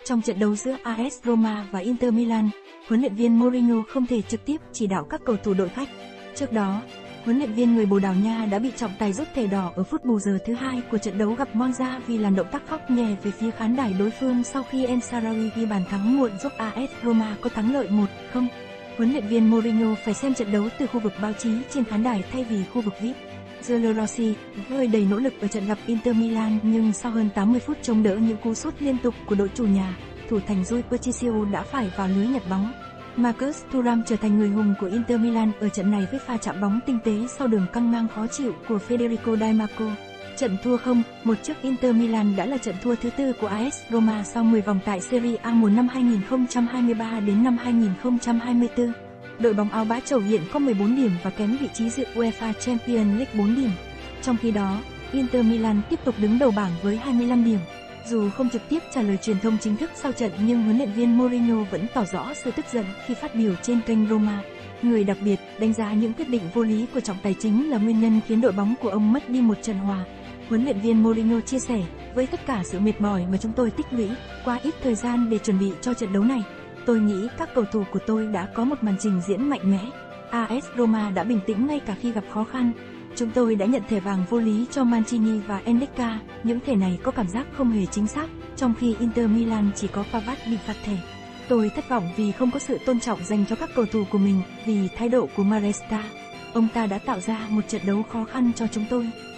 Trong trận đấu giữa AS Roma và Inter Milan, huấn luyện viên Mourinho không thể trực tiếp chỉ đạo các cầu thủ đội khách. Trước đó, huấn luyện viên người Bồ Đào Nha đã bị trọng tài rút thẻ đỏ ở phút bù giờ thứ 2 của trận đấu gặp Monza vì làm động tác khóc nhè về phía khán đài đối phương sau khi El Shaarawy ghi bàn thắng muộn giúp AS Roma có thắng lợi 1-0. Huấn luyện viên Mourinho phải xem trận đấu từ khu vực báo chí trên khán đài thay vì khu vực VIP. Gianluigi Rossi hơi đầy nỗ lực ở trận gặp Inter Milan, nhưng sau hơn 80 phút chống đỡ những cú sút liên tục của đội chủ nhà, thủ thành Rui Patricio đã phải vào lưới nhặt bóng. Marcus Thuram trở thành người hùng của Inter Milan ở trận này với pha chạm bóng tinh tế sau đường căng ngang khó chịu của Federico Di Marco. Trận thua 0-1 trước Inter Milan đã là trận thua thứ tư của AS Roma sau 10 vòng tại Serie A mùa năm 2023 đến năm 2024. Đội bóng áo bá trầu hiện có 14 điểm và kém vị trí dự UEFA Champions League 4 điểm. Trong khi đó, Inter Milan tiếp tục đứng đầu bảng với 25 điểm. Dù không trực tiếp trả lời truyền thông chính thức sau trận, nhưng huấn luyện viên Mourinho vẫn tỏ rõ sự tức giận khi phát biểu trên kênh Roma. Người đặc biệt đánh giá những quyết định vô lý của trọng tài chính là nguyên nhân khiến đội bóng của ông mất đi một trận hòa. Huấn luyện viên Mourinho chia sẻ, với tất cả sự mệt mỏi mà chúng tôi tích lũy qua ít thời gian để chuẩn bị cho trận đấu này, tôi nghĩ các cầu thủ của tôi đã có một màn trình diễn mạnh mẽ. AS Roma đã bình tĩnh ngay cả khi gặp khó khăn. Chúng tôi đã nhận thẻ vàng vô lý cho Mancini và Endeka, những thẻ này có cảm giác không hề chính xác, trong khi Inter Milan chỉ có Pavard bị phạt thẻ. Tôi thất vọng vì không có sự tôn trọng dành cho các cầu thủ của mình, vì thái độ của Maresca. Ông ta đã tạo ra một trận đấu khó khăn cho chúng tôi.